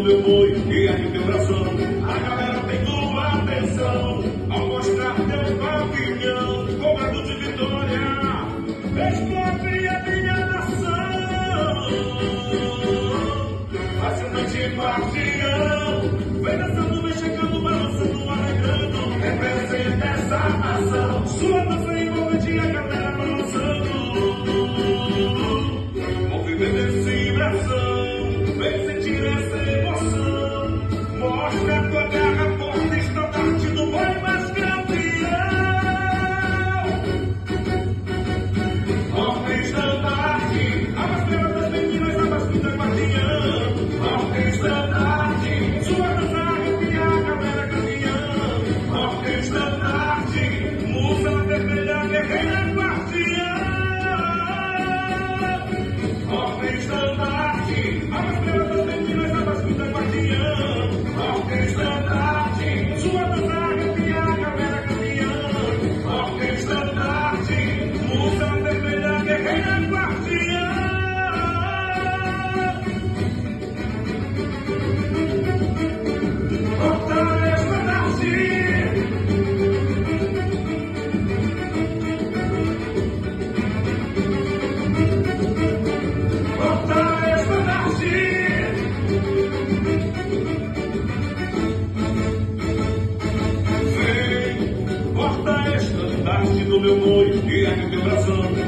meu boi e a teu coração. A galera tem tua atenção ao mostrar teu pavilhão, cobrado de vitória. Explode a minha nação, fascinante guardião. Vem dançando, vem chegando, balançando, alegrando. Representa essa nação. Sua dança envolvente, a galera balançando. Movimento esse vibração, vem sentir essa emoção. Mostra a tua garra forte, estandarte do boi mais campeão. Forte estandarte, a mais bela das meninas, a mais linda guardiã. Forte estandarte, sua dança arrepia a galera campeã. Forte estandarte, musa vermelha, guerreira guardiã. Forte estandarte, a mais bela das meninas, a mais linda guardiã. Forte estandarte, sua dança arrepia a galera campeã. Forte estandarte, musa vermelha, guerreira guardiã. Fortaleza do meu boi e a teu coração.